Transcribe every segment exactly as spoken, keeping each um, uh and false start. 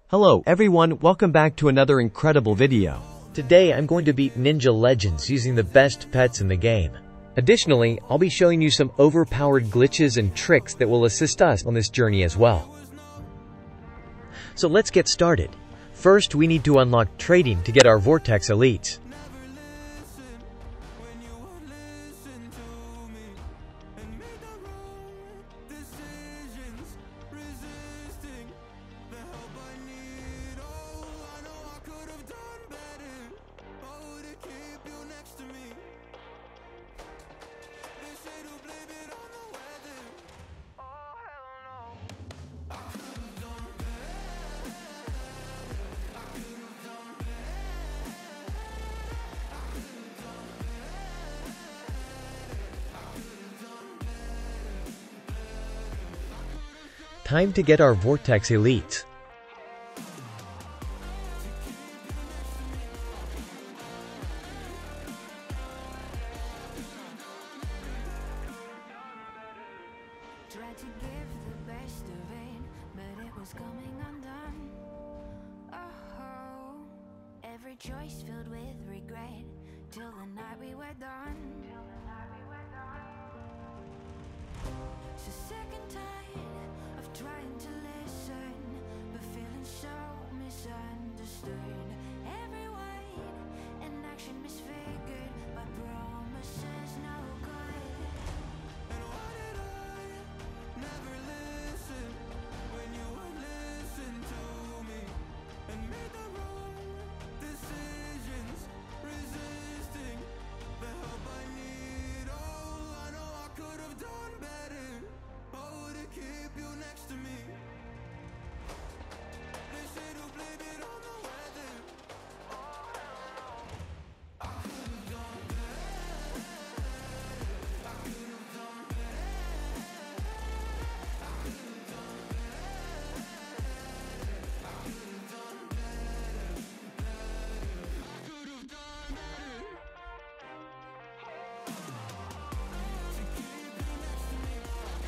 Hello everyone, welcome back to another incredible video. Today I'm going to beat Ninja Legends using the best pets in the game. Additionally, I'll be showing you some overpowered glitches and tricks that will assist us on this journey as well. So let's get started. First, we need to unlock trading to get our Vortex Elites. Time to get our Vortex Elites. Tried to give the best of it, but it was coming undone. Oh, every choice filled with regret, till the night we were done. So sick and tired of trying to listen, but feeling so misunderstood. Every word and action misfigured by promises no good. And why did I never listen when you would listen to me and made the wrong decisions, resisting the help I need? Oh, I know I could have done better. Oh, to keep you next to me. They say to blame it on the weather. Oh, hell no. I could have done better. I could have done better. I could have done better. I could have done better. I could have done better. To keep you next to me.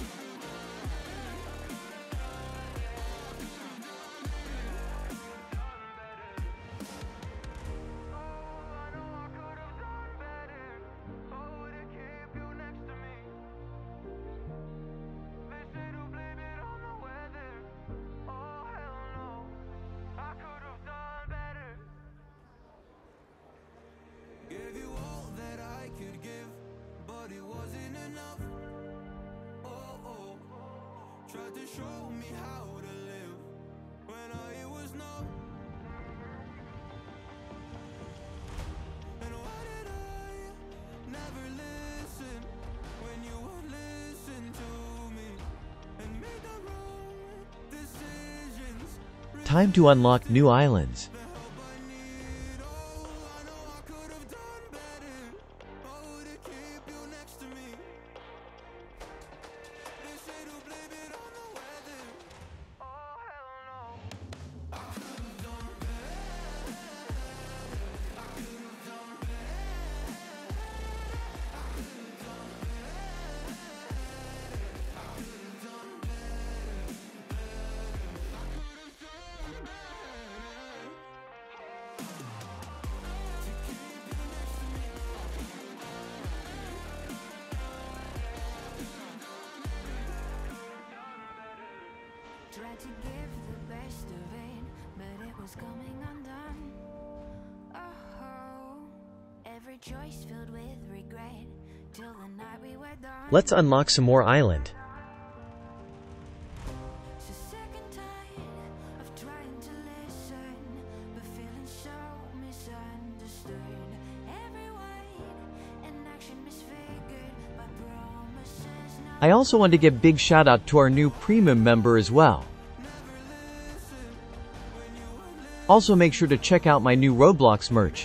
Gave you all that I could give, but it wasn't enough. Oh, oh, tried to show me how to live when I was numb. And why did I never listen when you would listen to me and make the wrong decisions? Time to unlock new islands. The help I need, oh, I know I could have done better. Oh, to keep you next to me. They say to blame it on the weather. Oh, hell no. I could have done better. I could have done better. I could have done better. I could have done better. I could have done better. To keep you next to me. Tried to give the best of it, but it was coming undone. Oh, every choice filled with regret, till the night we were done. Let's unlock some more island. So sick and tired of trying to listen, but feeling so misunderstood. Every word and action misfigured by promises no. I also want to give big shout out to our new premium member as well. Also make sure to check out my new Roblox merch.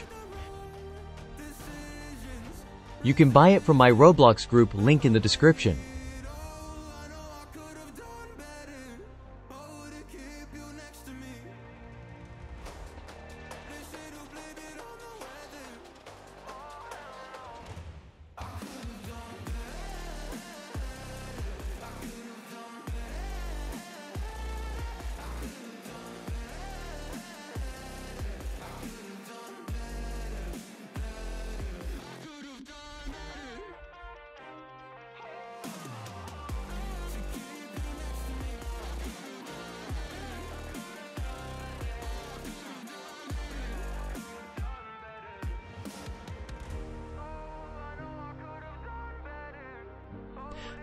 You can buy it from my Roblox group, link in the description.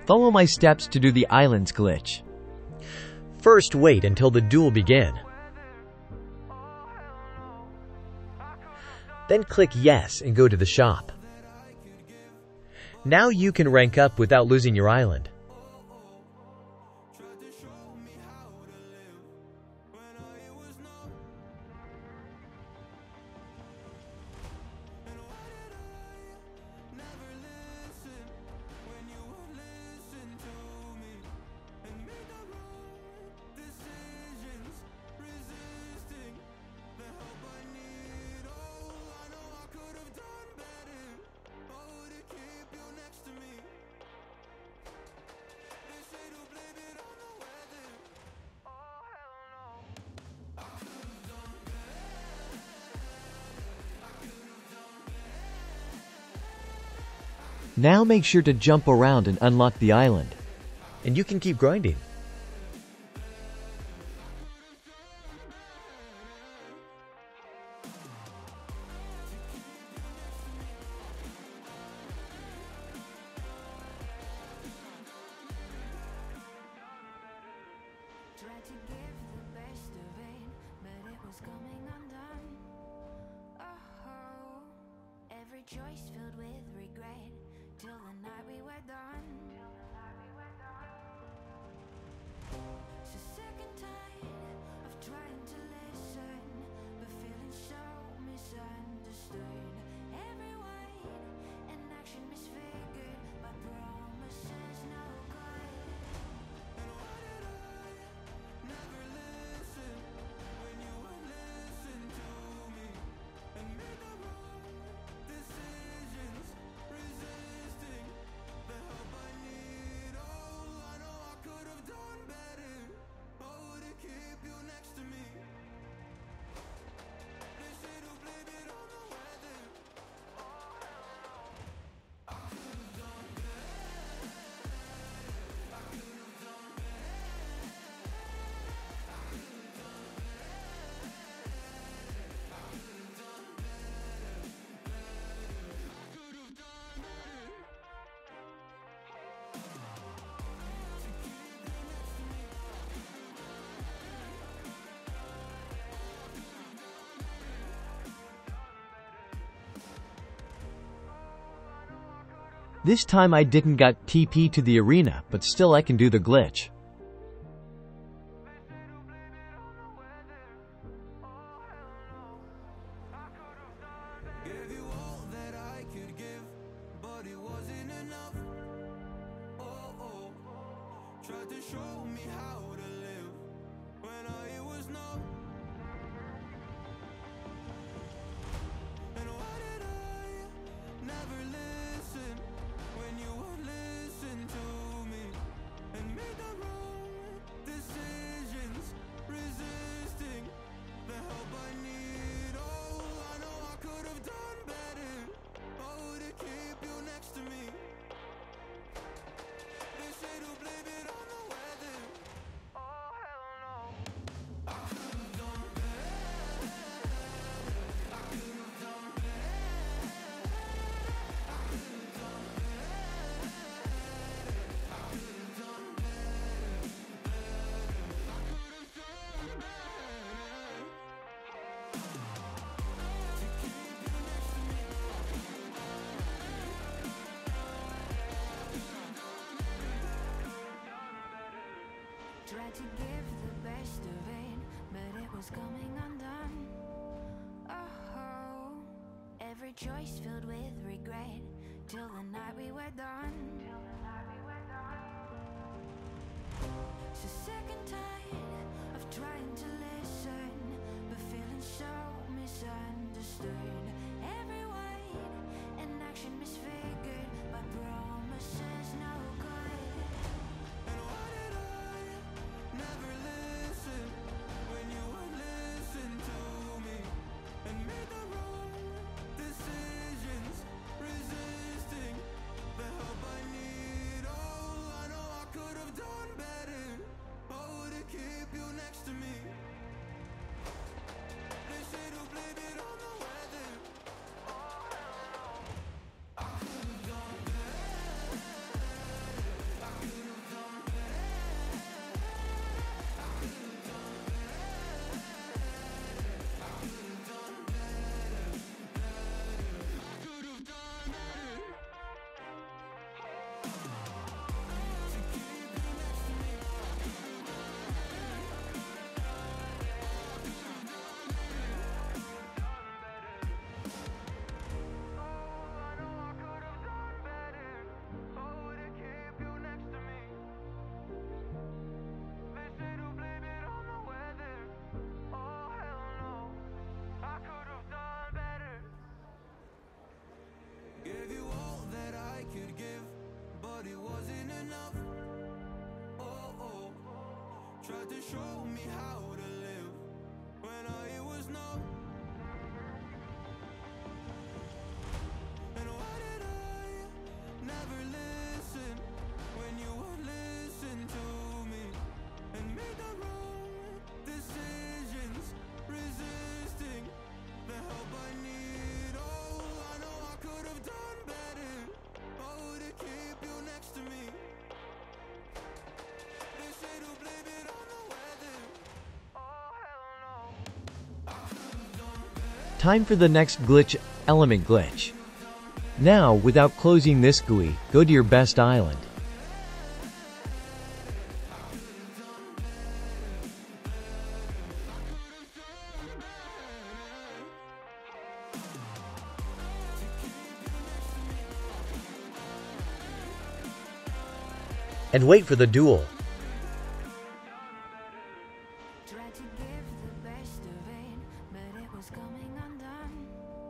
Follow my steps to do the islands glitch. First, wait until the duel begin. Then click yes and go to the shop. Now you can rank up without losing your island. Now make sure to jump around and unlock the island. And you can keep grinding. Tried to give the best of it, but it was coming undone. Oh, every choice filled with regret, till the night we were done. So sick and tired of trying to listen, but feeling so misunderstood. Every word and action misfigured, by promises no good. This time I didn't got T P to the arena, but still I can do the glitch. Tried to give the best of it, but it was coming undone. Oh, every choice filled with regret, till the night we were done. So sick and tired of trying to listen, but feeling so misunderstood. Every word and action misfigured, by promises no good. Tried to show me how to live when I was numb. And why did I never listen when you would listen to me and make the wrong decisions, resisting the help I need? Oh, I know I could have done better. Oh, to keep you next to me. They say to blame it on the weather. Oh, hell no. Time for the next glitch, element glitch. Now, without closing this G U I, go to your best island. And wait for the duel. Tried to give the best of it, but it was coming undone.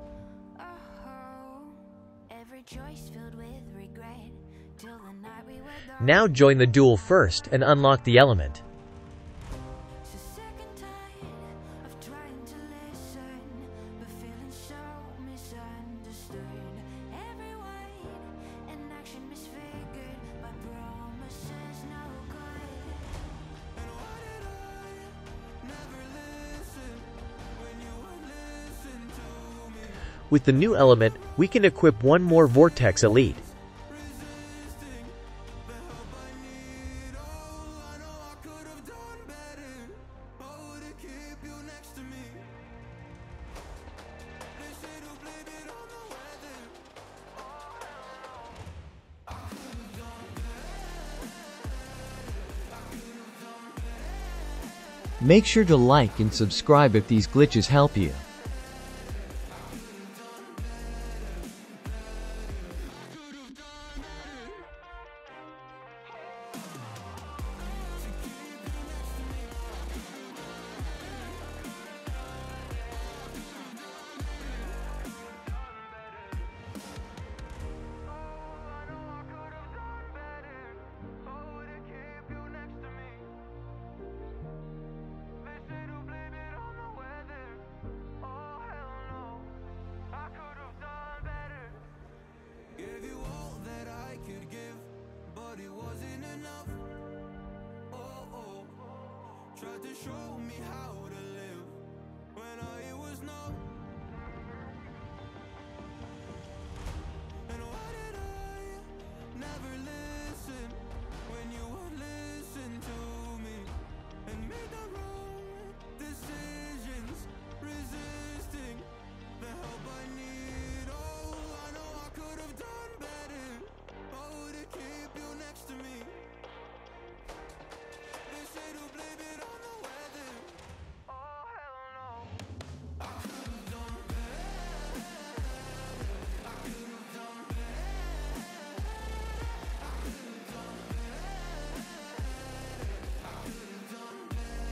Oh, every choice filled with regret till the night we were done. Now join the duel first and unlock the element. So sick and tired of trying to listen, but feeling so misunderstood. Every word and action misfigured by promises no good. And why did I never listen when you would listen to me? With the new element, we can equip one more Vortex Elite. Resisting the help I need. Oh, I know I could have done better. Oh, to keep you next to me. They say to blame it on the weather. Make sure to like and subscribe if these glitches help you. Oh, to keep you next to me. They say to blame it on the weather. Oh, hell no. I could have done better. Gave you all that I could give, but it wasn't enough. Oh, oh. Tried to show me how to live when I was numb. And why did I never listen when you would listen to me and make the wrong decisions, resisting the help I need? Oh, I know I could have done better. Oh, to keep you next to me. They say to blame it on the weather. Oh, hell no. I could have done better. I could have done better. I could have done better. I could have done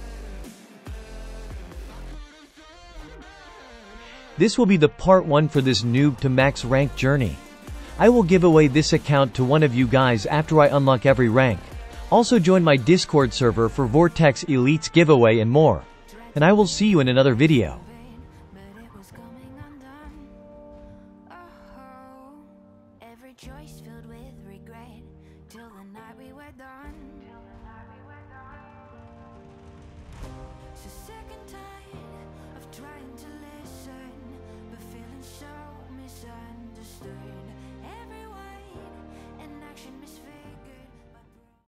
better. This will be the part one for this noob to max rank journey. I will give away this account to one of you guys after I unlock every rank. Also join my Discord server for Vortex Elites giveaway and more. And I will see you in another video. But it was coming undone. Oh, every choice filled with regret till the night we were done.